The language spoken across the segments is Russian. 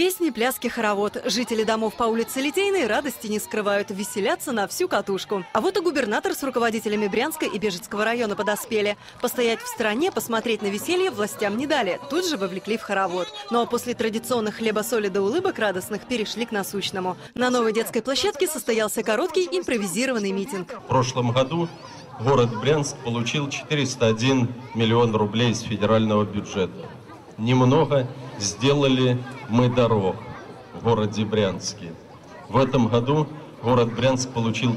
Песни, пляски, хоровод. Жители домов по улице Литейной радости не скрывают, веселятся на всю катушку. А вот и губернатор с руководителями Брянска и Бежецкого района подоспели. Постоять в стороне, посмотреть на веселье властям не дали. Тут же вовлекли в хоровод. Но после традиционных хлеба-соли до улыбок радостных перешли к насущному. На новой детской площадке состоялся короткий импровизированный митинг. В прошлом году город Брянск получил 401 миллион рублей из федерального бюджета. Немного сделали мы дорог в городе Брянске. В этом году город Брянск получил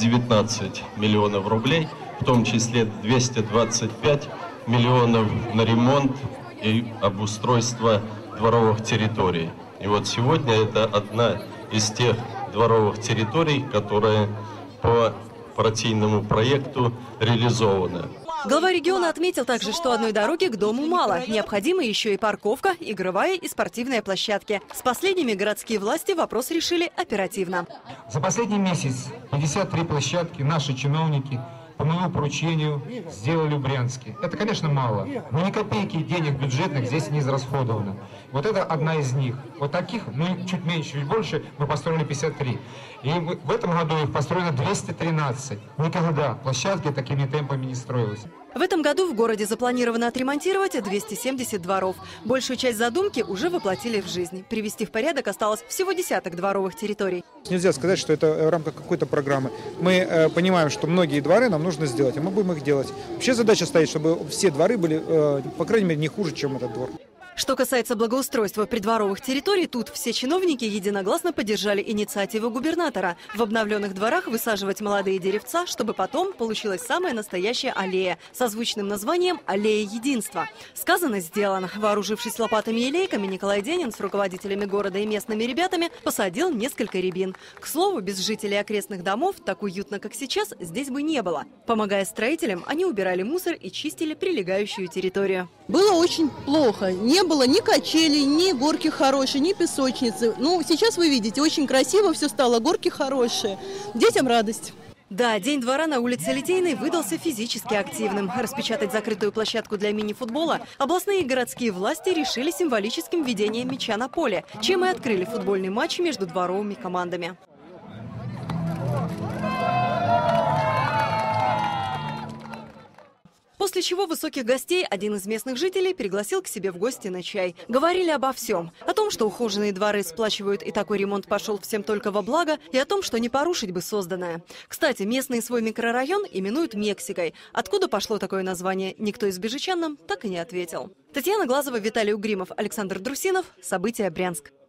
319 миллионов рублей, в том числе 225 миллионов на ремонт и обустройство дворовых территорий. И вот сегодня это одна из тех дворовых территорий, которая по партийному проекту реализована. Глава региона отметил также, что одной дороги к дому мало. Необходима еще и парковка, игровая и спортивная площадки. С последними городские власти вопрос решили оперативно. За последний месяц 53 площадки наши чиновники по моему поручению сделали в Брянске. Это, конечно, мало, но ни копейки денег бюджетных здесь не израсходовано. Вот это одна из них. Вот таких, чуть меньше, чуть больше, мы построили 53. И в этом году их построено 213. Никогда площадки такими темпами не строились. В этом году в городе запланировано отремонтировать 270 дворов. Большую часть задумки уже воплотили в жизнь. Привести в порядок осталось всего десяток дворовых территорий. Нельзя сказать, что это в рамках какой-то программы. Мы понимаем, что многие дворы нам нужно сделать, и мы будем их делать. Вообще задача стоит, чтобы все дворы были, по крайней мере, не хуже, чем этот двор. Что касается благоустройства придворовых территорий, тут все чиновники единогласно поддержали инициативу губернатора. В обновленных дворах высаживать молодые деревца, чтобы потом получилась самая настоящая аллея со звучным названием «Аллея единства». Сказано, сделано. Вооружившись лопатами и лейками, Николай Денин с руководителями города и местными ребятами посадил несколько рябин. К слову, без жителей окрестных домов так уютно, как сейчас, здесь бы не было. Помогая строителям, они убирали мусор и чистили прилегающую территорию. Было очень плохо. Не было ни качелей, ни горки хорошие, ни песочницы. Ну, сейчас вы видите, очень красиво все стало, горки хорошие. Детям радость. Да, день двора на улице Литейной выдался физически активным. Распечатать закрытую площадку для мини-футбола областные и городские власти решили символическим введением мяча на поле, чем и открыли футбольный матч между дворовыми командами. После чего высоких гостей один из местных жителей пригласил к себе в гости на чай. Говорили обо всем. О том, что ухоженные дворы сплачивают и такой ремонт пошел всем только во благо, и о том, что не порушить бы созданное. Кстати, местные свой микрорайон именуют Мексикой. Откуда пошло такое название, никто из бежичан нам так и не ответил. Татьяна Глазова, Виталий Угримов, Александр Друсинов. События. Брянск.